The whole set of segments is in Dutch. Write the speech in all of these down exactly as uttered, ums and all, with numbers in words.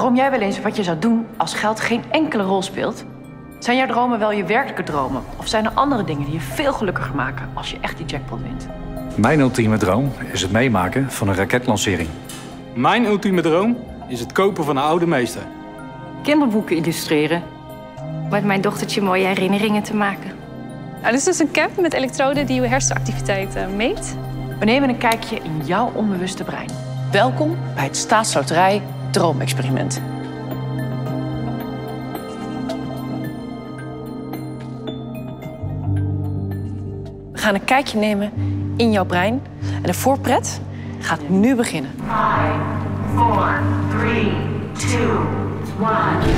Droom jij wel eens wat je zou doen als geld geen enkele rol speelt? Zijn jouw dromen wel je werkelijke dromen? Of zijn er andere dingen die je veel gelukkiger maken als je echt die jackpot wint? Mijn ultieme droom is het meemaken van een raketlancering. Mijn ultieme droom is het kopen van een oude meester. Kinderboeken illustreren. Met mijn dochtertje mooie herinneringen te maken. Nou, dit is dus een cap met elektroden die uw hersenactiviteit uh, meet. We nemen een kijkje in jouw onbewuste brein. Welkom bij het Staatsloterij Droomexperiment. We gaan een kijkje nemen in jouw brein. En de voorpret gaat nu beginnen. Five, four, three, two, one.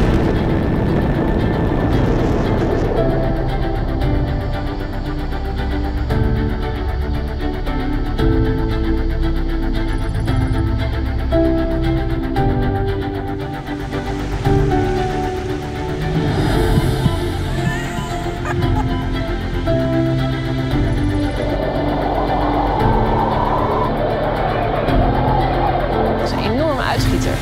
Uitschieter.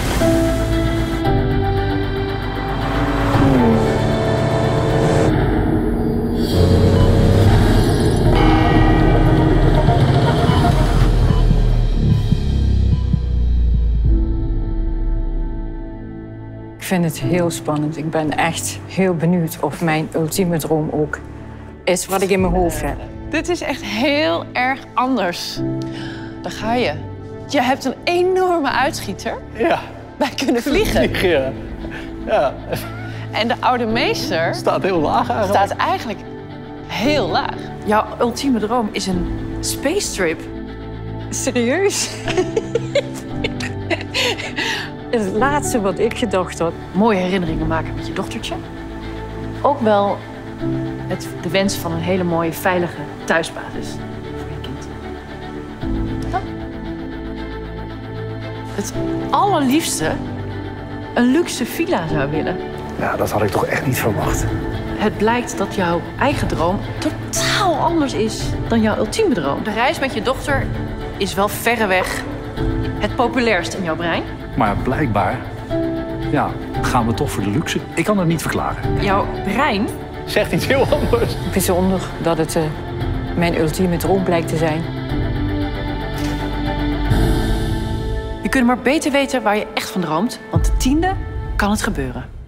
Ik vind het heel spannend. Ik ben echt heel benieuwd of mijn ultieme droom ook is wat ik in mijn hoofd heb. Dit is echt heel erg anders. Daar ga je. Je hebt een enorme uitschieter. Ja. Wij kunnen vliegen. Ja. Ja. En de oude meester Staat heel laag eigenlijk. staat eigenlijk heel laag. Jouw ultieme droom is een space trip. Serieus? Het laatste wat ik gedacht had. Mooie herinneringen maken met je dochtertje. Ook wel het, de wens van een hele mooie, veilige thuisbasis voor je kind. Ja. Het allerliefste een luxe villa zou willen. Ja, dat had ik toch echt niet verwacht. Het blijkt dat jouw eigen droom totaal anders is dan jouw ultieme droom. De reis met je dochter is wel verreweg het populairst in jouw brein. Maar blijkbaar ja, gaan we toch voor de luxe. Ik kan het niet verklaren. Jouw brein Zegt iets heel anders. Bijzonder dat het uh, mijn ultieme droom blijkt te zijn. Je kunt maar beter weten waar je echt van droomt, want de tiende kan het gebeuren.